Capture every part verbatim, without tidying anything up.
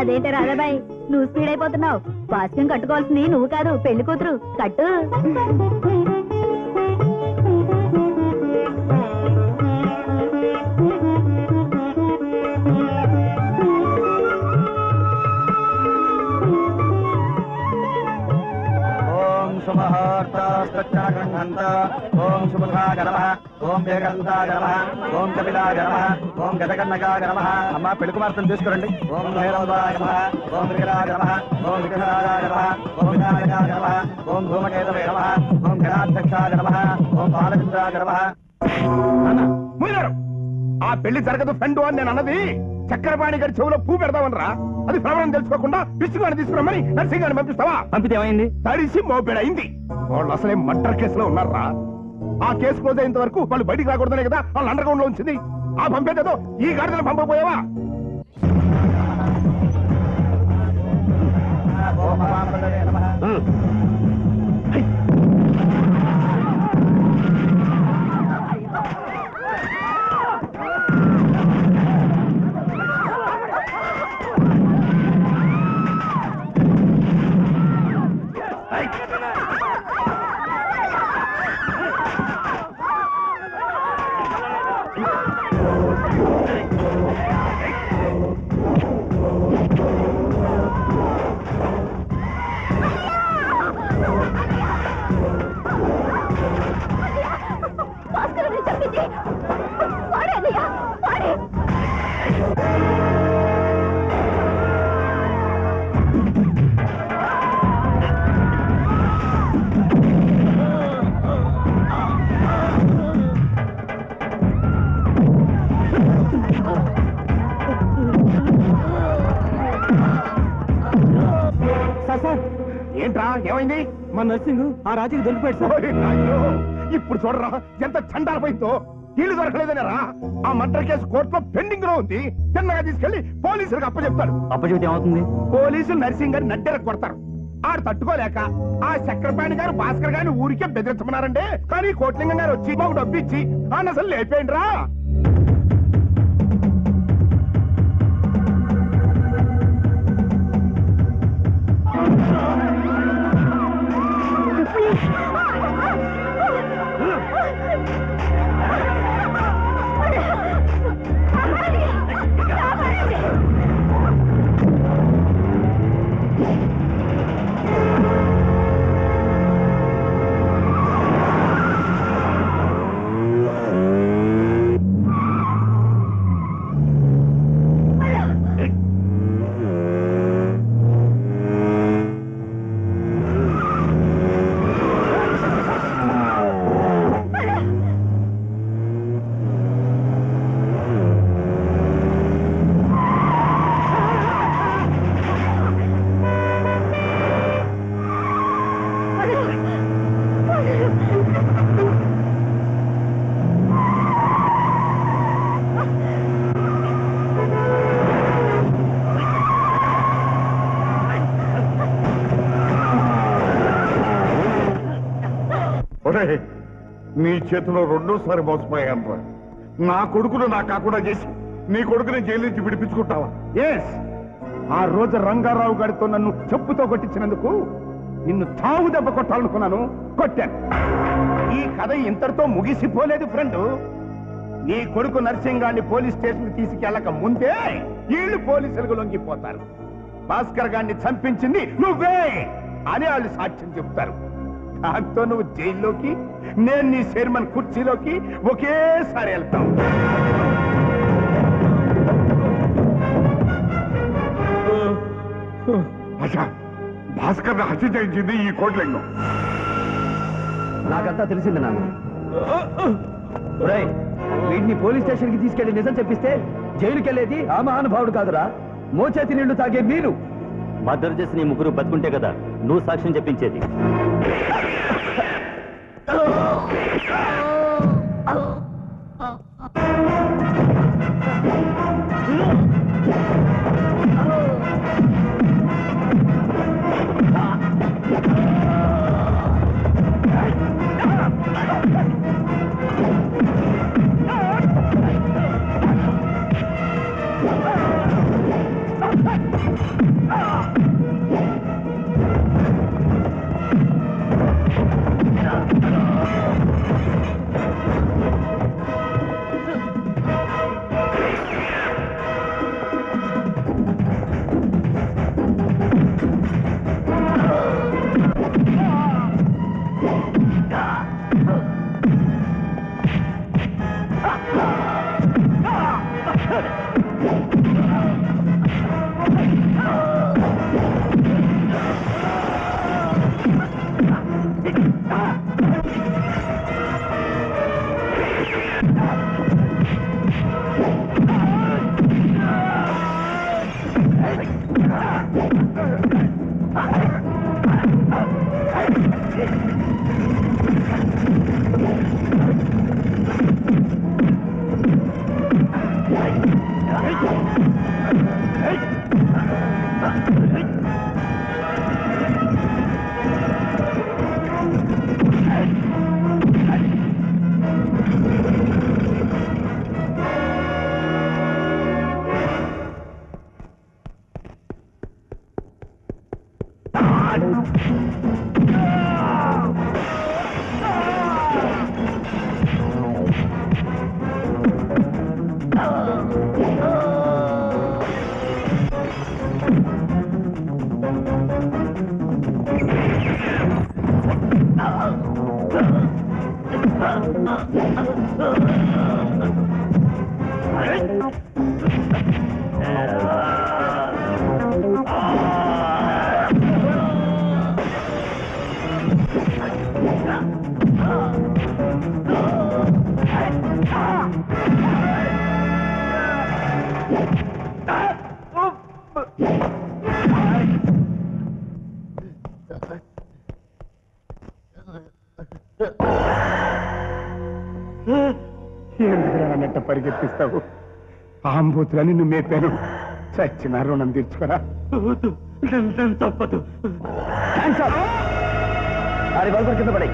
అదేంటి రాధాబాయ్ నువ్వు స్పీడ్ అయిపోతున్నావు. వాస్యం కట్టుకోవాల్సింది నువ్వు కాదు పెళ్లి కూతురు. కట్టు. ఓం సుముఖాయ నమః, ఓం వేగంతాయ నమః, ఓం కపిలాయ నమః, ఓం గజకర్ణకాయ నమః. అమ్మ పెళ్లి కుమార్తెను తీసుకురండి. ఓం భైరవాయ నమః, ఓం విగ్రహాయ నమః, ఓం విగ్రహాయ నమః, ఓం వినాయకాయ నమః, ఓం ధూమకేతవే నమః, ఓం గణాధ్యక్షాయ నమః, ఓం బాలచంద్రాయ నమః. ఆ పెళ్లి జరగదు ఫ్రెండ్ అని నేను అన్నది. చక్రపాణి గారి చెవులో పూ పెడదామనరా? అది ప్రవరం తెలుసుకోకుండా విష్ణుగాని తీసుకురమ్మని నర్సింగాని పంపిస్తావా? పంపితే ఏమైంది? తడిసి మోపెడైంది. వాళ్ళు అసలే మర్డర్ కేసులో ఉన్నారా? ఆ కేసు క్లోజ్ అయ్యేంత వరకు వాళ్ళు బయటికి రాకూడదనే కదా వాళ్ళు అండర్ గ్రౌండ్ లో ఉంచింది. ఆ పంపేదేదో ఈ గాడిదలు పంపకపోయావా? ఏంట్రా ఏమైంది? మా నర్సింగ్ ఆ రాజుకి దొరికిపోయాడు. ఇప్పుడు చూడరా ఎంత చండాలపోయిందో. ఇల్లు దొరకలేదనేరా ఆ మర్డర్ కేసు కోర్టులో పెండింగ్ లో ఉంది. చిన్నగా తీసుకెళ్లి పోలీసులకు అప్పచెప్తాడు. అప్పచెప్తే ఏమవుతుంది? పోలీసులు నర్సింగ్ గారిని నడ్డెర కొడతారు. ఆడు తట్టుకోలేక ఆ చక్రపాణి గారు భాస్కర్ గారిని ఊరికే బెదిరించమన్నారంటే, కానీ కోట్లింగం గారు వచ్చి మాకు డబ్బు ఇచ్చి ఆయన అసలు లేపేయండి రా. నీ చేతిలో రెండోసారి మోసపోయాను. నా కొడుకును నా కాకుండా చేసి నీ కొడుకుని జైలు నుంచి విడిపించుకుంటావా? ఎస్. ఆ రోజు రంగారావు గారితో నన్ను చెప్పుతో కొట్టించినందుకు నిన్ను చావు దెబ్బ కొట్టాలనుకున్నాను, కొట్టాను. ఈ కథ ఇంతటితో ముగిసిపోలేదు ఫ్రెండ్. నీ కొడుకు నర్సింగాన్ని పోలీస్ స్టేషన్ తీసుకెళ్ళక ముందే వీళ్ళు పోలీసులకు లొంగిపోతారు. భాస్కర్ గారిని చంపించింది నువ్వే అని వాళ్ళు సాక్ష్యం చెప్తారు. దాంతో నువ్వు జైల్లోకి, నేను నీ చైర్మన్ కుర్చీలోకి ఒకేసారి వెళ్తావు. భాస్కర్ హత్య చేయించింది ఈ కోట్లింగం. నాకంతా తెలిసింది నాన్న. వీటిని పోలీస్ స్టేషన్ కి తీసుకెళ్లి నిజం చెప్పిస్తే జైలుకి వెళ్ళేది ఆ మహానుభావుడు కాదురా, మోచేతి నీళ్లు తాగే మీరు. మర్డర్ చేసి నీ ముగ్గురు బతుకుంటే కదా నువ్వు సాక్ష్యం చెప్పించేది. ఎందుకంట పరిగెత్తిస్తావు? ఆంబూతులని నువ్వు మేపాను. చచ్చిన రుణం తీర్చుకోరా. తప్పదు. అది వరకు కింద పడే.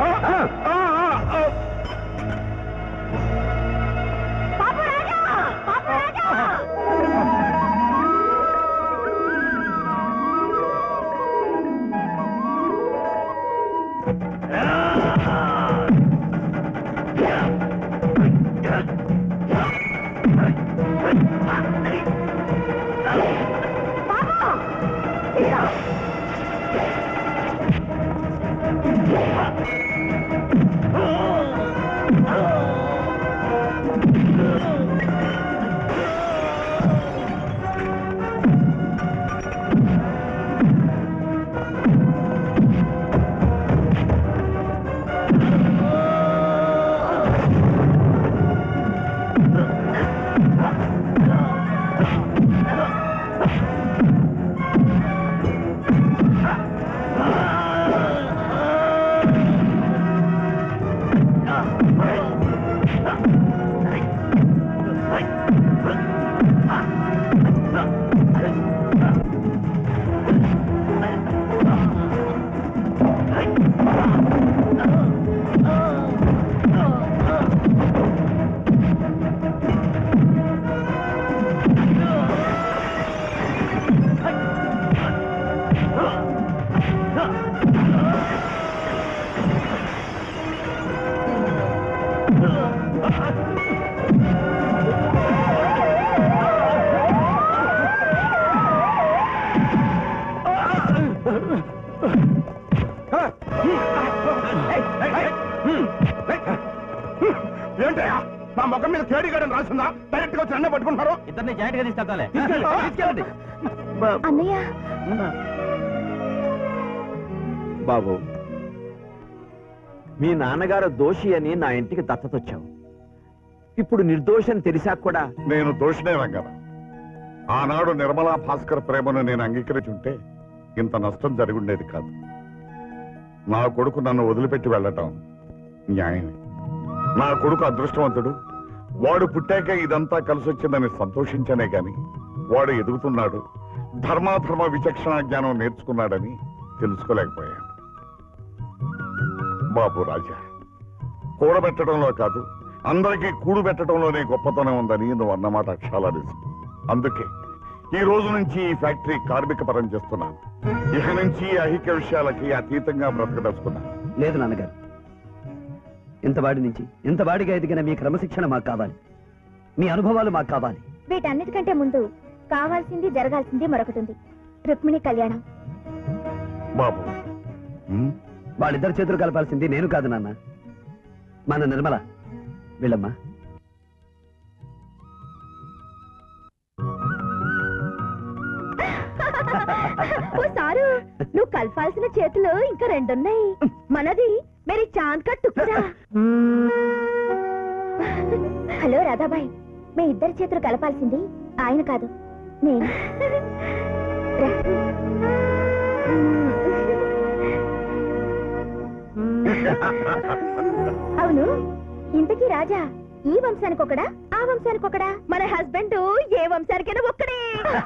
ఏంటయ్యా నా ముఖం మీద కేడిగాడని రాసిందా? డైరెక్ట్ గా వచ్చి అన్న పట్టుకుంటున్నారు. ఇద్దరిని జాయింట్ గా తీసుకెళ్తాలే. అన్నయ్య బాబు, మీ నాన్నగారు దోషి అని నా ఇంటికి దత్తతొచ్చావు. ఇప్పుడు నిర్దోషని తెలిసాక కూడా నేను దోషినే రంగన. ఆనాడు నిర్మలా భాస్కర్ ప్రేమను నేను అంగీకరించుంటే ఇంత నష్టం జరుగుండేది కాదు. నా కొడుకు నన్ను వదిలిపెట్టి వెళ్ళటం న్యాయమే. నా కొడుకు అదృష్టవంతుడు. వాడు పుట్టాక ఇదంతా కలిసి వచ్చిందని సంతోషించనే గాని వాడు ఎదుగుతున్నాడు, ధర్మాధర్మ విచక్షణ జ్ఞానం నేర్చుకున్నాడని తెలుసుకోలేకపోయాను. బాబు రాజా, కూడబెట్టడంలో కాదు అందరికీ కూడు పెట్టడంలోనే గొప్పతనం ఉందని నువ్వు అన్నమాట అక్షరాల నిజం. అందుకే ఈ రోజు నుంచి ఈ ఫ్యాక్టరీ కార్మిక పరం చేస్తున్నాను. ఇక నుంచి ఐహిక విషయాలకి అతీతంగా బ్రతకదలుచుకున్నాను. లేదు నాన్నగారు, ఇంత వాడి నుంచి ఇంత వాడిగా ఎదిగిన మీ క్రమశిక్షణ మాకు కావాలి, మీ అనుభవాలు మాకు కావాలి. వీటన్నిటికంటే ముందు కావాల్సింది జరగాల్సింది మరొకటి ఉంది, రుక్మిణి కళ్యాణం. బాబు, వాళ్ళిద్దరు చేతులు కలపాల్సింది నేను కాదు నాన్న, మన నిర్మల. వెళ్ళమ్మా. చారు నువ్వు కలపాల్సిన చేతులు ఇంకా రెండున్నాయి. మనది మేరీ చాంద్ కా టుక్రా. హలో రాధాబాయ్, మీ ఇద్దరి చేతులు కలపాల్సింది ఆయన కాదు, నేను. రా. అవును, ఇంతకీ రాజా ఈ వంశానికి ఒకడా ఆ వంశానికి ఒకడా? మన హస్బెండ్ ఏ వంశానికైనా ఒక్కడే.